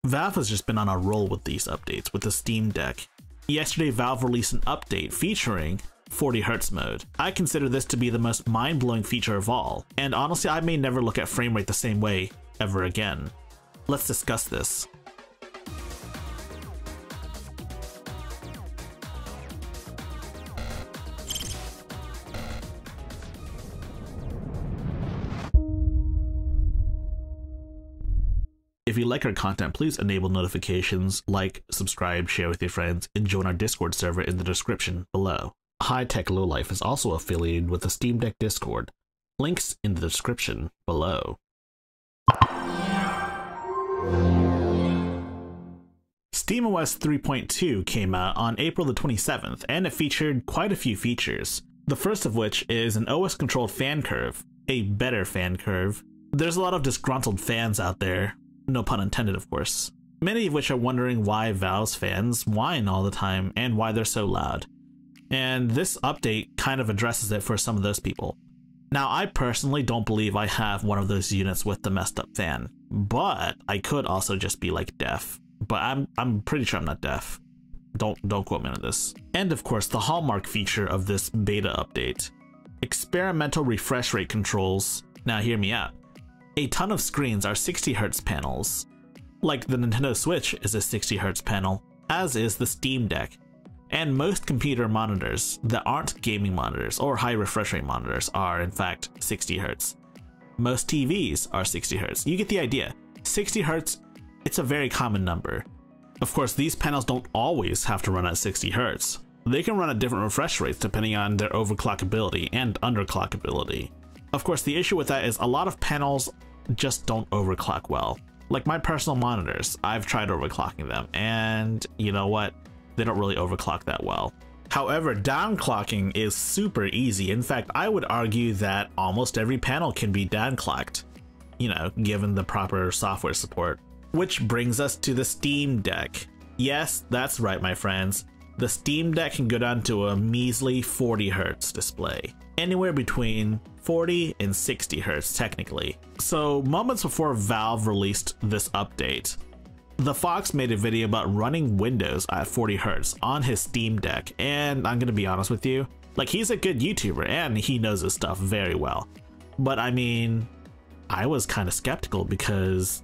Valve has just been on a roll with these updates with the Steam Deck. Yesterday, Valve released an update featuring 40Hz mode. I consider this to be the most mind-blowing feature of all, and honestly, I may never look at frame rate the same way ever again. Let's discuss this. If you like our content, please enable notifications, like, subscribe, share with your friends, and join our Discord server in the description below. High Tech Lowlife is also affiliated with the Steam Deck Discord. Links in the description below. SteamOS 3.2 came out on April the 27th, and it featured quite a few features. The first of which is an OS-controlled fan curve, a better fan curve. There's a lot of disgruntled fans out there. No pun intended, of course. Many of which are wondering why Valve's fans whine all the time and why they're so loud. And this update kind of addresses it for some of those people. Now, I personally don't believe I have one of those units with the messed up fan, but I could also just be like deaf. But I'm pretty sure I'm not deaf. Don't quote me on this. And of course, the hallmark feature of this beta update: experimental refresh rate controls. Now hear me out. A ton of screens are 60Hz panels. Like the Nintendo Switch is a 60Hz panel, as is the Steam Deck. And most computer monitors that aren't gaming monitors or high refresh rate monitors are in fact 60Hz. Most TVs are 60Hz. You get the idea. 60Hz, it's a very common number. Of course, these panels don't always have to run at 60Hz. They can run at different refresh rates depending on their overclockability and underclockability. Of course, the issue with that is a lot of panels just don't overclock well. Like my personal monitors, I've tried overclocking them, and you know what? They don't really overclock that well. However, downclocking is super easy. In fact, I would argue that almost every panel can be downclocked, you know, given the proper software support. Which brings us to the Steam Deck. Yes, that's right, my friends. The Steam Deck can go down to a measly 40Hz display. Anywhere between 40 and 60 Hz technically. So moments before Valve released this update, the Fox made a video about running Windows at 40 Hz on his Steam Deck, and I'm gonna be honest with you, like, he's a good YouTuber and he knows his stuff very well. But I mean, I was kind of skeptical because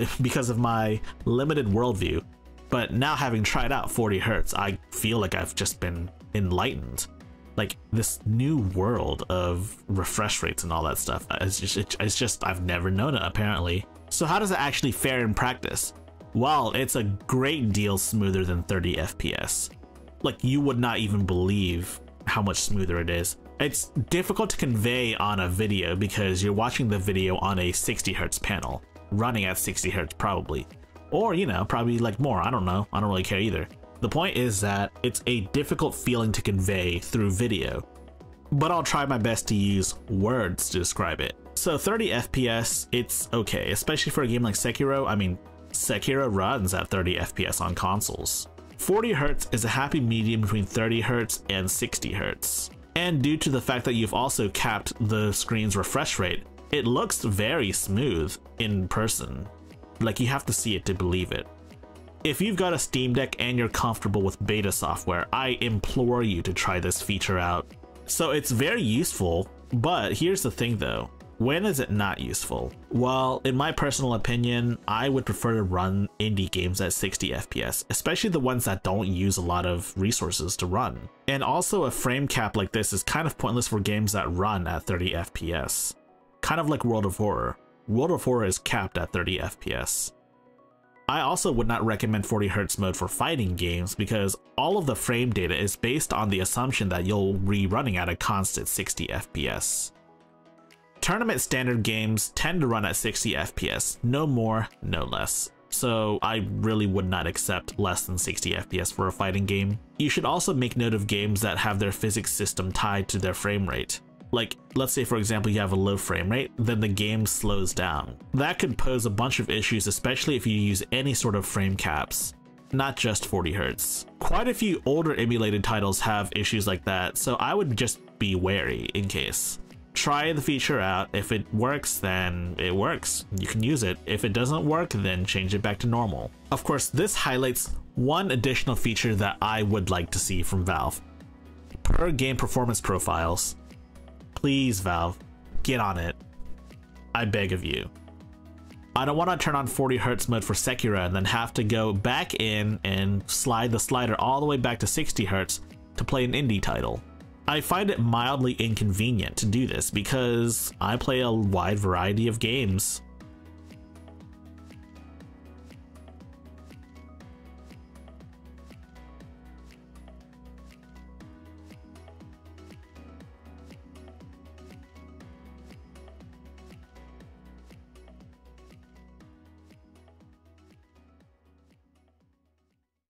of my limited worldview. But now, having tried out 40 Hz, I feel like I've just been enlightened. Like, this new world of refresh rates and all that stuff, it's just I've never known it, apparently. So how does it actually fare in practice? Well, it's a great deal smoother than 30 FPS. Like, you would not even believe how much smoother it is. It's difficult to convey on a video because you're watching the video on a 60Hz panel, running at 60Hz probably. Or, you know, probably like more, I don't know, I don't really care either. The point is that it's a difficult feeling to convey through video, but I'll try my best to use words to describe it. So 30 FPS, it's okay, especially for a game like Sekiro. I mean, Sekiro runs at 30 FPS on consoles. 40 Hz is a happy medium between 30 Hz and 60 Hz. And due to the fact that you've also capped the screen's refresh rate, it looks very smooth in person. Like, you have to see it to believe it. If you've got a Steam Deck and you're comfortable with beta software, I implore you to try this feature out. So it's very useful, but here's the thing though. When is it not useful? Well, in my personal opinion, I would prefer to run indie games at 60 FPS, especially the ones that don't use a lot of resources to run. And also, a frame cap like this is kind of pointless for games that run at 30 FPS. Kind of like World of Horror. World of Horror is capped at 30 FPS. I also would not recommend 40 Hz mode for fighting games because all of the frame data is based on the assumption that you'll be running at a constant 60 FPS. Tournament standard games tend to run at 60 FPS, no more, no less. So I really would not accept less than 60 FPS for a fighting game. You should also make note of games that have their physics system tied to their frame rate. Like, let's say for example you have a low frame rate, then the game slows down. That could pose a bunch of issues, especially if you use any sort of frame caps, not just 40 Hz. Quite a few older emulated titles have issues like that, so I would just be wary in case. Try the feature out. If it works, then it works. You can use it. If it doesn't work, then change it back to normal. Of course, this highlights one additional feature that I would like to see from Valve. Per game performance profiles. Please, Valve, get on it. I beg of you. I don't want to turn on 40 Hz mode for Sekiro and then have to go back in and slide the slider all the way back to 60 Hz to play an indie title. I find it mildly inconvenient to do this because I play a wide variety of games